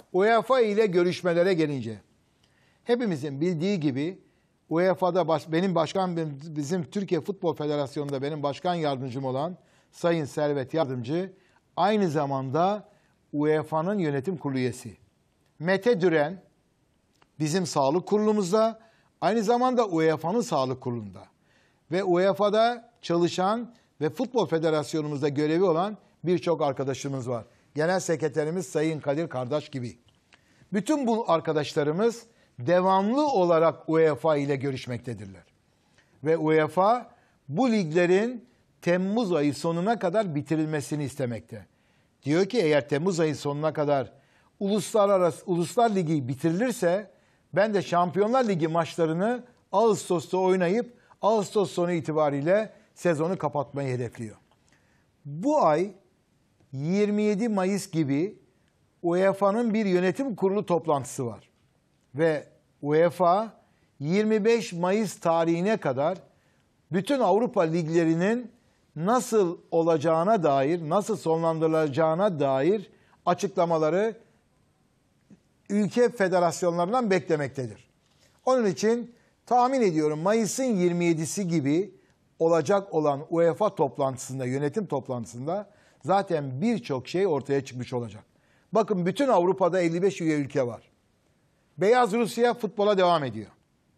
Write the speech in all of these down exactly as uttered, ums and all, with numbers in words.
UEFA ile görüşmelere gelince, hepimizin bildiği gibi U E F A'da baş, benim başkan, bizim Türkiye Futbol Federasyonu'nda benim başkan yardımcım olan Sayın Servet Yardımcı, aynı zamanda U E F A'nın yönetim kurulu üyesi. Mete Düren bizim sağlık kurulumuzda, aynı zamanda U E F A'nın sağlık kurulunda. Ve U E F A'da çalışan ve Futbol Federasyonumuzda görevi olan birçok arkadaşımız var. Genel Sekreterimiz Sayın Kadir Kardeş gibi. Bütün bu arkadaşlarımız devamlı olarak U E F A ile görüşmektedirler. Ve U E F A bu liglerin Temmuz ayı sonuna kadar bitirilmesini istemekte. Diyor ki eğer Temmuz ayı sonuna kadar uluslararası Uluslar Ligi bitirilirse ben de Şampiyonlar Ligi maçlarını Ağustos'ta oynayıp Ağustos sonu itibariyle sezonu kapatmayı hedefliyor. Bu ay yirmi yedi Mayıs gibi U E F A'nın bir yönetim kurulu toplantısı var. Ve U E F A yirmi beş Mayıs tarihine kadar bütün Avrupa liglerinin nasıl olacağına dair, nasıl sonlandırılacağına dair açıklamaları ülke federasyonlarından beklemektedir. Onun için tahmin ediyorum Mayıs'ın yirmi yedisi gibi olacak olan U E F A toplantısında, yönetim toplantısında zaten birçok şey ortaya çıkmış olacak. Bakın bütün Avrupa'da elli beş üye ülke var. Beyaz Rusya futbola devam ediyor.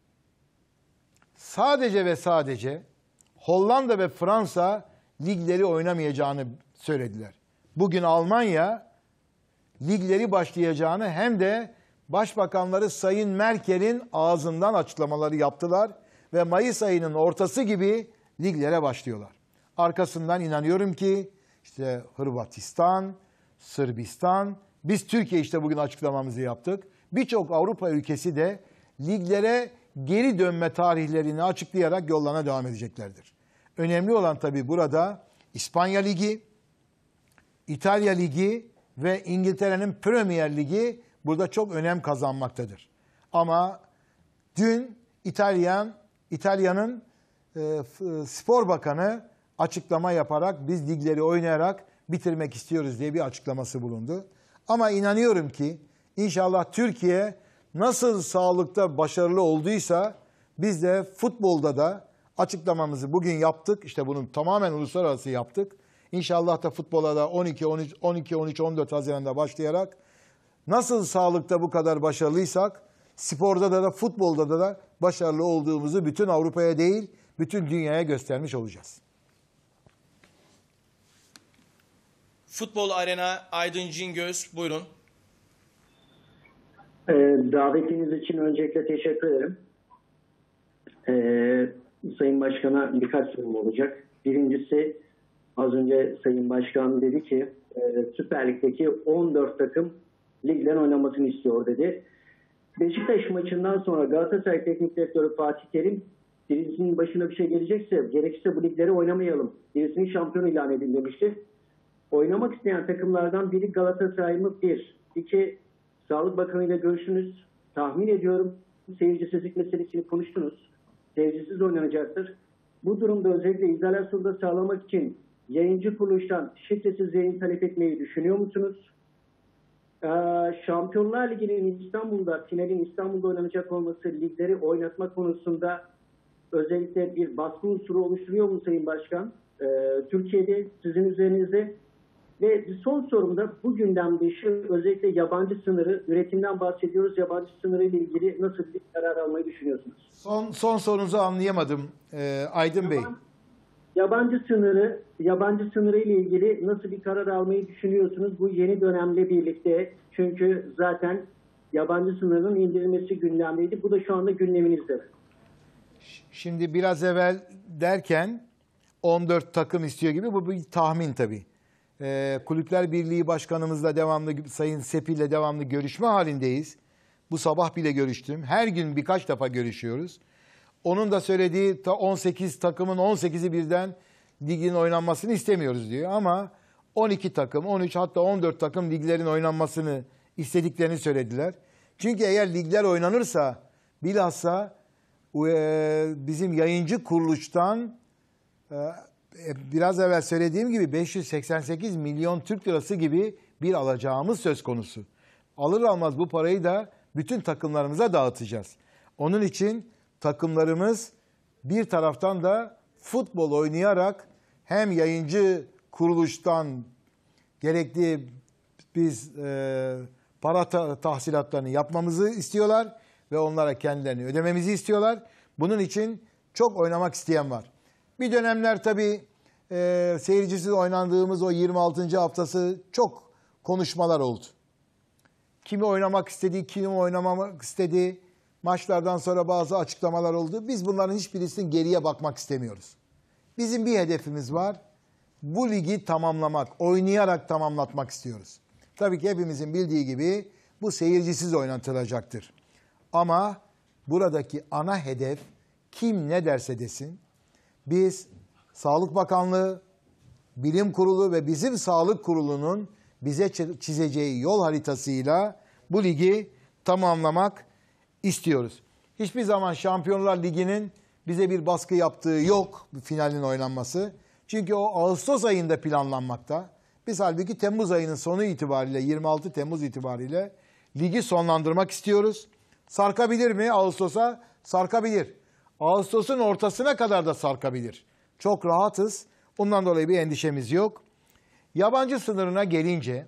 Sadece ve sadece Hollanda ve Fransa ligleri oynamayacağını söylediler. Bugün Almanya ligleri başlayacağını hem de Başbakanları Sayın Merkel'in ağzından açıklamaları yaptılar ve Mayıs ayının ortası gibi liglere başlıyorlar. Arkasından inanıyorum ki işte Hırvatistan, Sırbistan, biz Türkiye işte bugün açıklamamızı yaptık. Birçok Avrupa ülkesi de liglere geri dönme tarihlerini açıklayarak yollarına devam edeceklerdir. Önemli olan tabii burada İspanya Ligi, İtalya Ligi ve İngiltere'nin Premier Ligi burada çok önem kazanmaktadır. Ama dün İtalyan, İtalya'nın e, spor bakanı açıklama yaparak biz ligleri oynayarak bitirmek istiyoruz diye bir açıklaması bulundu. Ama inanıyorum ki İnşallah Türkiye nasıl sağlıkta başarılı olduysa biz de futbolda da açıklamamızı bugün yaptık. İşte bunu tamamen uluslararası yaptık. İnşallah da futbola da on iki, on üç, on iki, on üç, on dört Haziran'da başlayarak nasıl sağlıkta bu kadar başarılıysak sporda da, da futbolda da, da başarılı olduğumuzu bütün Avrupa'ya değil bütün dünyaya göstermiş olacağız. Futbol Arena Aydın Cingöz, buyurun. Ee, davetiniz için öncelikle teşekkür ederim. Ee, Sayın Başkan'a birkaç sorum olacak. Birincisi, az önce Sayın Başkan dedi ki e, Süper Lig'deki on dört takım ligden oynamasını istiyor dedi. Beşiktaş maçından sonra Galatasaray Teknik Direktörü Fatih Terim birisinin başına bir şey gelecekse gerekirse bu ligleri oynamayalım. Birisinin şampiyon ilan edin demişti. Oynamak isteyen takımlardan biri Galatasaray mı? Bir. İki, Sağlık Bakanı ile görüşünüz. Tahmin ediyorum seyircisizlik meselesini konuştunuz. Seyircisiz oynanacaktır. Bu durumda özellikle izolasyonu da sağlamak için yayıncı kuruluştan şifresiz yayın talep etmeyi düşünüyor musunuz? Ee, Şampiyonlar Ligi'nin İstanbul'da, finalin İstanbul'da oynanacak olması ligleri oynatma konusunda özellikle bir baskı unsuru oluşturuyor mu Sayın Başkan? Ee, Türkiye'de sizin üzerinizde. Ve son sorumda bu gündem dışı özellikle yabancı sınırı, üretimden bahsediyoruz. Yabancı sınırı ile ilgili nasıl bir karar almayı düşünüyorsunuz? Son son sorunuzu anlayamadım e, Aydın Yaban, Bey. Yabancı sınırı, yabancı sınırı ile ilgili nasıl bir karar almayı düşünüyorsunuz bu yeni dönemle birlikte? Çünkü zaten yabancı sınırının indirilmesi gündemdeydi. Bu da şu anda gündeminizde. Şimdi biraz evvel derken on dört takım istiyor gibi bu bir tahmin tabii. Ee, Kulüpler Birliği Başkanımızla devamlı, Sayın Sepil'le devamlı görüşme halindeyiz. Bu sabah bile görüştüm. Her gün birkaç defa görüşüyoruz. Onun da söylediği on sekiz takımın on sekizi birden ligin oynanmasını istemiyoruz diyor. Ama on iki takım, on üç hatta on dört takım liglerin oynanmasını istediklerini söylediler. Çünkü eğer ligler oynanırsa bilhassa bizim yayıncı kuruluştan biraz evvel söylediğim gibi beş yüz seksen sekiz milyon Türk lirası gibi bir alacağımız söz konusu. Alır almaz bu parayı da bütün takımlarımıza dağıtacağız. Onun için takımlarımız bir taraftan da futbol oynayarak hem yayıncı kuruluştan gerekli biz e, para ta- tahsilatlarını yapmamızı istiyorlar ve onlara kendilerini ödememizi istiyorlar. Bunun için çok oynamak isteyen var. Bir dönemler tabii e, seyircisiz oynandığımız o yirmi altıncı haftası çok konuşmalar oldu. Kimi oynamak istedi, kimi oynamamak istedi. Maçlardan sonra bazı açıklamalar oldu. Biz bunların hiçbirisinin geriye bakmak istemiyoruz. Bizim bir hedefimiz var. Bu ligi tamamlamak, oynayarak tamamlatmak istiyoruz. Tabii ki hepimizin bildiği gibi bu seyircisiz oynatılacaktır. Ama buradaki ana hedef kim ne derse desin, biz Sağlık Bakanlığı, Bilim Kurulu ve bizim Sağlık Kurulu'nun bize çizeceği yol haritasıyla bu ligi tamamlamak istiyoruz. Hiçbir zaman Şampiyonlar Ligi'nin bize bir baskı yaptığı yok, bu finalin oynanması. Çünkü o Ağustos ayında planlanmakta. Biz halbuki Temmuz ayının sonu itibariyle, yirmi altı Temmuz itibariyle ligi sonlandırmak istiyoruz. Sarkabilir mi Ağustos'a? Sarkabilir. Ağustos'un ortasına kadar da sarkabilir. Çok rahatız. Ondan dolayı bir endişemiz yok. Yabancı sınırına gelince,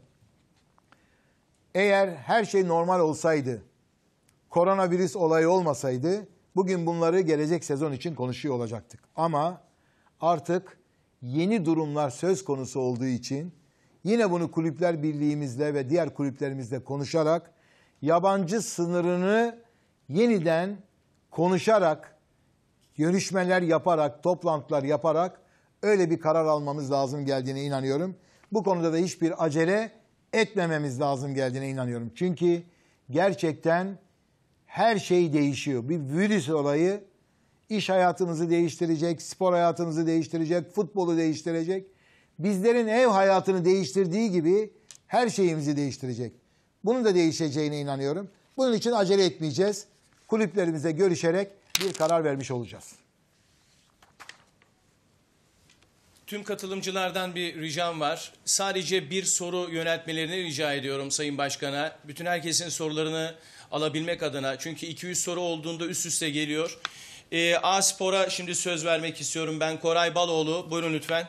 eğer her şey normal olsaydı, koronavirüs olayı olmasaydı, bugün bunları gelecek sezon için konuşuyor olacaktık. Ama artık yeni durumlar söz konusu olduğu için yine bunu Kulüpler Birliğimizle ve diğer kulüplerimizle konuşarak, yabancı sınırını yeniden konuşarak, görüşmeler yaparak, toplantılar yaparak öyle bir karar almamız lazım geldiğine inanıyorum. Bu konuda da hiçbir acele etmememiz lazım geldiğine inanıyorum. Çünkü gerçekten her şey değişiyor. Bir virüs olayı iş hayatımızı değiştirecek, spor hayatımızı değiştirecek, futbolu değiştirecek. Bizlerin ev hayatını değiştirdiği gibi her şeyimizi değiştirecek. Bunun da değişeceğine inanıyorum. Bunun için acele etmeyeceğiz. Kulüplerimize görüşerek bir karar vermiş olacağız. Tüm katılımcılardan bir ricam var. Sadece bir soru yöneltmelerini rica ediyorum Sayın Başkan'a. Bütün herkesin sorularını alabilmek adına. Çünkü iki yüz soru olduğunda üst üste geliyor. Ee, A-Spor'a şimdi söz vermek istiyorum. Ben Koray Baloğlu. Buyurun lütfen.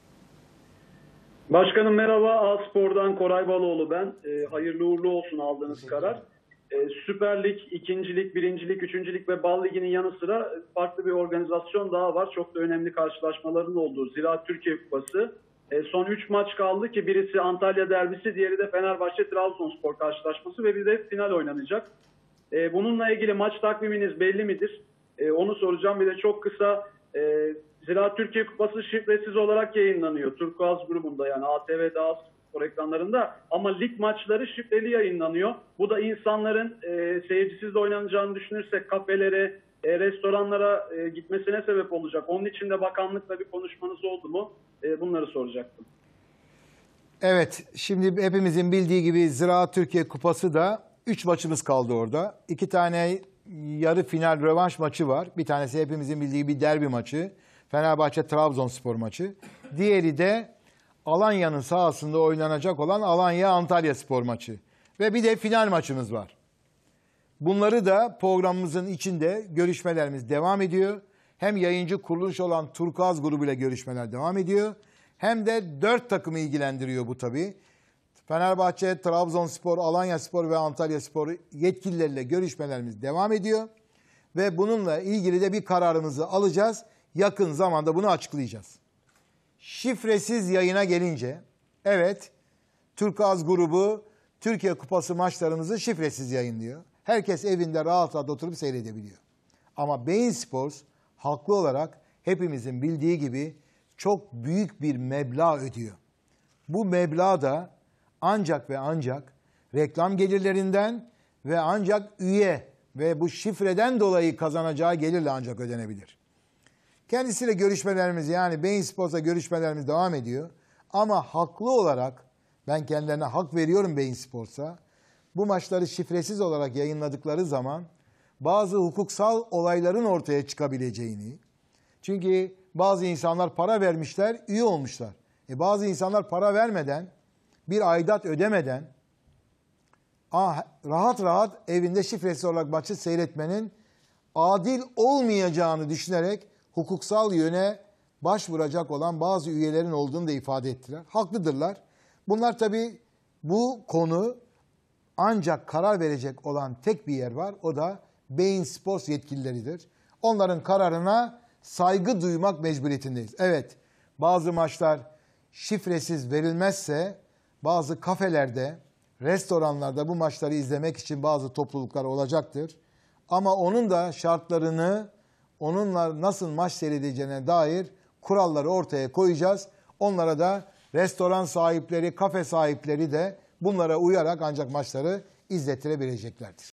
Başkanım merhaba. A-Spor'dan Koray Baloğlu ben. E, hayırlı uğurlu olsun aldığınız karar. E, Süper Lig, İkinci Lig, Birinci Lig, Üçüncü Lig ve Bal Ligi'nin yanı sıra farklı bir organizasyon daha var. Çok da önemli karşılaşmaların olduğu Ziraat Türkiye Kupası. E, son üç maç kaldı ki birisi Antalya derbisi, diğeri de Fenerbahçe-Trabzonspor karşılaşması ve bir de final oynanacak. E, bununla ilgili maç takviminiz belli midir? E, onu soracağım. Bir de çok kısa e, Ziraat Türkiye Kupası şifresiz olarak yayınlanıyor. Turkuaz grubunda, yani A T V'de, A-Spor ekranlarında, ama lig maçları şifreli yayınlanıyor. Bu da insanların e, seyircisiz de oynanacağını düşünürsek kafelere, e, restoranlara e, gitmesine sebep olacak. Onun için de bakanlıkla bir konuşmanız oldu mu? E, bunları soracaktım. Evet, şimdi hepimizin bildiği gibi Ziraat Türkiye Kupası da üç maçımız kaldı orada. İki tane yarı final rövanş maçı var. Bir tanesi hepimizin bildiği bir derbi maçı. Fenerbahçe-Trabzonspor maçı. Diğeri de Alanya'nın sahasında oynanacak olan Alanya-Antalya Spor maçı. Ve bir de final maçımız var. Bunları da programımızın içinde görüşmelerimiz devam ediyor. Hem yayıncı kuruluş olan Turkuaz grubuyla görüşmeler devam ediyor. Hem de dört takımı ilgilendiriyor bu tabii. Fenerbahçe, Trabzonspor, Alanyaspor ve Antalyaspor yetkilileriyle görüşmelerimiz devam ediyor. Ve bununla ilgili de bir kararımızı alacağız. Yakın zamanda bunu açıklayacağız. Şifresiz yayına gelince, evet, Turkuaz grubu Türkiye Kupası maçlarımızı şifresiz yayınlıyor. Herkes evinde rahat rahat oturup seyredebiliyor. Ama Bein Sports haklı olarak hepimizin bildiği gibi çok büyük bir meblağ ödüyor. Bu meblağ da ancak ve ancak reklam gelirlerinden ve ancak üye ve bu şifreden dolayı kazanacağı gelirle ancak ödenebilir. Kendisiyle görüşmelerimiz, yani Bein Sports'la görüşmelerimiz devam ediyor. Ama haklı olarak ben kendilerine hak veriyorum Bein Sports'a. Bu maçları şifresiz olarak yayınladıkları zaman bazı hukuksal olayların ortaya çıkabileceğini, çünkü bazı insanlar para vermişler, üye olmuşlar. E bazı insanlar para vermeden, bir aidat ödemeden ah, rahat rahat evinde şifresi olarak maçı seyretmenin adil olmayacağını düşünerek hukuksal yöne başvuracak olan bazı üyelerin olduğunu da ifade ettiler. Haklıdırlar. Bunlar tabii bu konu ancak karar verecek olan tek bir yer var. O da Bein Sports yetkilileridir. Onların kararına saygı duymak mecburiyetindeyiz. Evet, bazı maçlar şifresiz verilmezse bazı kafelerde, restoranlarda bu maçları izlemek için bazı topluluklar olacaktır. Ama onun da şartlarını, onunla nasıl maç seyredeceğine dair kuralları ortaya koyacağız. Onlara da restoran sahipleri, kafe sahipleri de bunlara uyarak ancak maçları izlettirebileceklerdir.